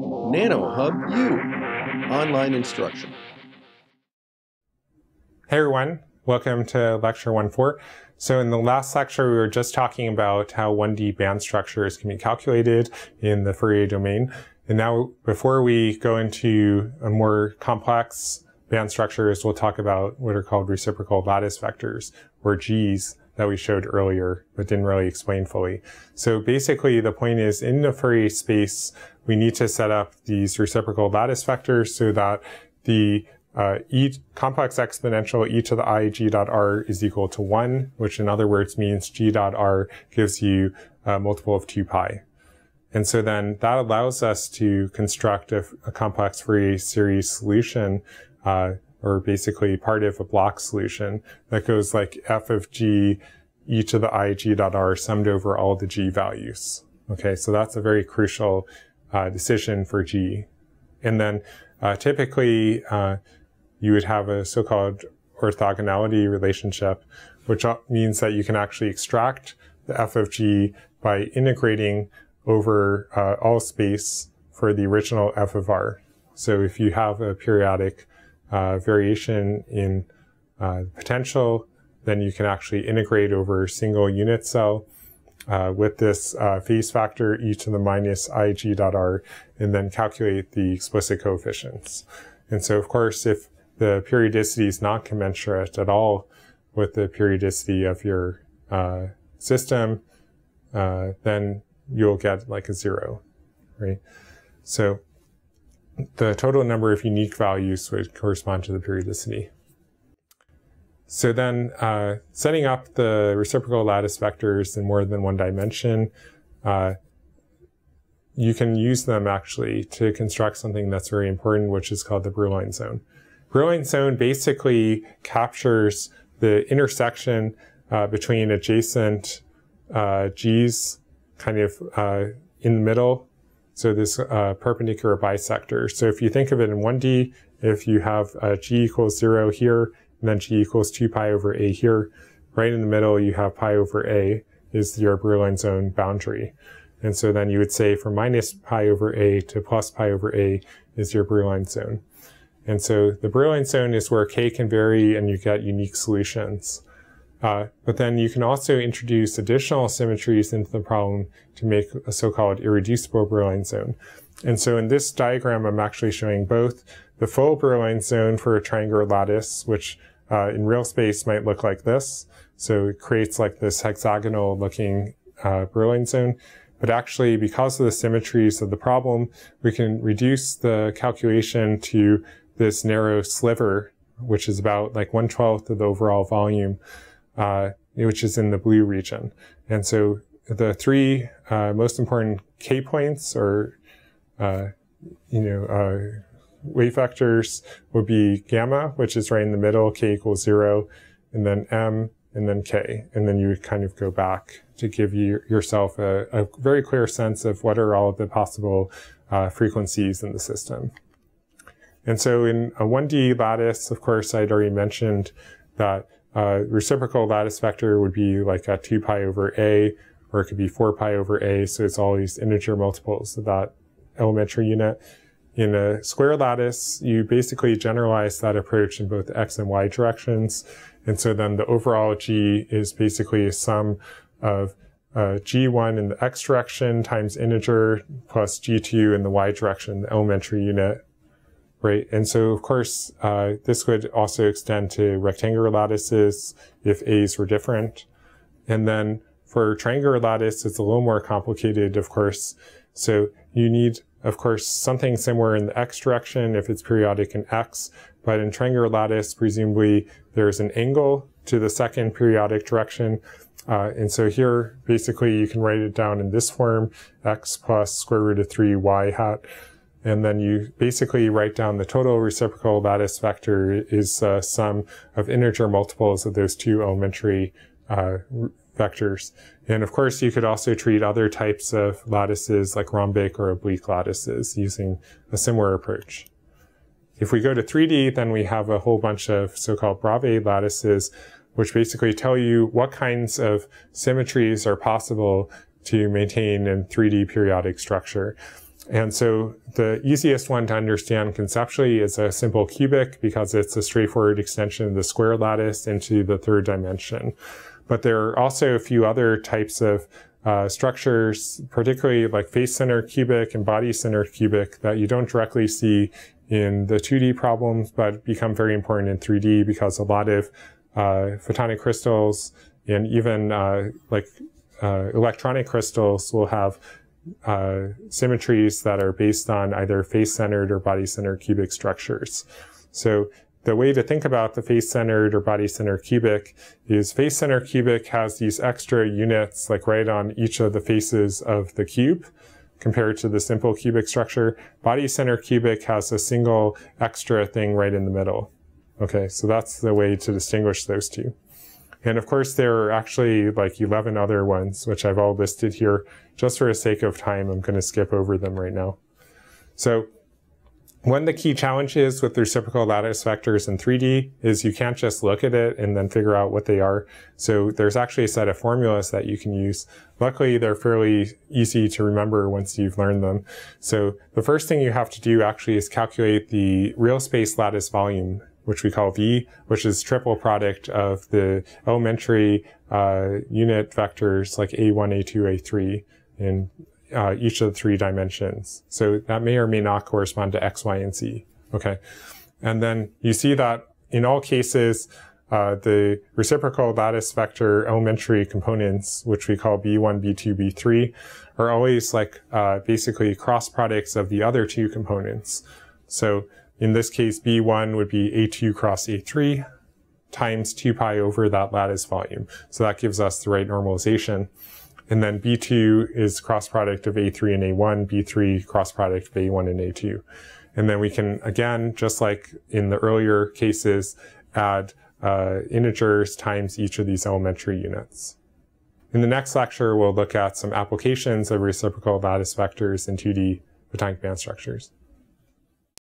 nanoHUB-U, online instruction. Hey everyone, welcome to lecture 1.4. So in the last lecture, we were just talking about how 1D band structures can be calculated in the Fourier domain. And now, before we go into a more complex band structures, we'll talk about what are called reciprocal lattice vectors, or Gs, that we showed earlier, but didn't really explain fully. So basically, the point is, in the Fourier space, we need to set up these reciprocal lattice vectors so that the complex exponential e to the I g dot r is equal to 1, which in other words means g dot r gives you a multiple of 2 pi. And so then that allows us to construct a complex Fourier series solution, or basically part of a block solution that goes like f of g e to the I g dot r summed over all the g values. Okay, so that's a very crucial decision for g. And then typically you would have a so-called orthogonality relationship, which means that you can actually extract the f of g by integrating over all space for the original f of r. So if you have a periodic variation in potential, then you can actually integrate over a single unit cell with this phase factor e to the minus I g dot r, and then calculate the explicit coefficients. And so, of course, if the periodicity is not commensurate at all with the periodicity of your system, then you'll get like a 0, right? So the total number of unique values would correspond to the periodicity. So then setting up the reciprocal lattice vectors in more than one dimension, you can use them actually to construct something that's very important, which is called the Brillouin zone. Brillouin zone basically captures the intersection between adjacent G's kind of in the middle. So this perpendicular bisector. So if you think of it in 1D, if you have G equals 0 here, and then G equals 2 pi over A here, right in the middle you have pi over A is your Brillouin zone boundary. And so then you would say from minus pi over A to plus pi over A is your Brillouin zone. And so the Brillouin zone is where K can vary and you get unique solutions. But then you can also introduce additional symmetries into the problem to make a so-called irreducible Brillouin zone. And so in this diagram, I'm actually showing both the full Brillouin zone for a triangular lattice, which in real space might look like this. So it creates like this hexagonal looking Brillouin zone. But actually, because of the symmetries of the problem, we can reduce the calculation to this narrow sliver, which is about like 1/12 of the overall volume, which is in the blue region. And so the three most important K points, or wave vectors, would be gamma, which is right in the middle, K equals 0, and then M, and then K. And then you would kind of go back to give yourself a very clear sense of what are all of the possible frequencies in the system. And so in a 1D lattice, of course, I'd already mentioned that reciprocal lattice vector would be like a 2 pi over A, or it could be 4 pi over A, so it's all these integer multiples of that elementary unit. In a square lattice, you basically generalize that approach in both x and y directions, and so then the overall G is basically a sum of G1 in the x direction times integer plus G2 in the y direction, the elementary unit. Right, and so of course, this would also extend to rectangular lattices if A's were different. And then for triangular lattice, it's a little more complicated, of course. So you need, of course, something somewhere in the x direction if it's periodic in x. But in triangular lattice, presumably there's an angle to the second periodic direction. And so here, basically, you can write it down in this form, x plus square root of 3 y hat. And then you basically write down the total reciprocal lattice vector is a sum of integer multiples of those two elementary vectors. And of course, you could also treat other types of lattices like rhombic or oblique lattices using a similar approach. If we go to 3D, then we have a whole bunch of so-called Bravais lattices, which basically tell you what kinds of symmetries are possible to maintain in 3D periodic structure. And so the easiest one to understand conceptually is a simple cubic because it's a straightforward extension of the square lattice into the third dimension. But there are also a few other types of structures, particularly like face-centered cubic and body-centered cubic, that you don't directly see in the 2D problems, but become very important in 3D because a lot of photonic crystals and even electronic crystals will have symmetries that are based on either face-centered or body-centered cubic structures. So the way to think about the face-centered or body-centered cubic is face-centered cubic has these extra units like right on each of the faces of the cube compared to the simple cubic structure. Body-centered cubic has a single extra thing right in the middle. Okay, so that's the way to distinguish those two. And of course, there are actually like 11 other ones, which I've all listed here. Just for the sake of time, I'm going to skip over them right now. So one of the key challenges with reciprocal lattice vectors in 3D is you can't just look at it and then figure out what they are. So there's actually a set of formulas that you can use. Luckily, they're fairly easy to remember once you've learned them. So the first thing you have to do actually is calculate the real space lattice volume, which we call V, which is triple product of the elementary unit vectors like A1, A2, A3 in each of the 3 dimensions. So that may or may not correspond to X, Y, and Z. Okay. And then you see that in all cases, the reciprocal lattice vector elementary components, which we call B1, B2, B3, are always like basically cross products of the other 2 components. So in this case, B1 would be A2 cross A3 times 2 pi over that lattice volume. So that gives us the right normalization. And then B2 is cross product of A3 and A1, B3 cross product of A1 and A2. And then we can, again, just like in the earlier cases, add integers times each of these elementary units. In the next lecture, we'll look at some applications of reciprocal lattice vectors in 2D photonic band structures.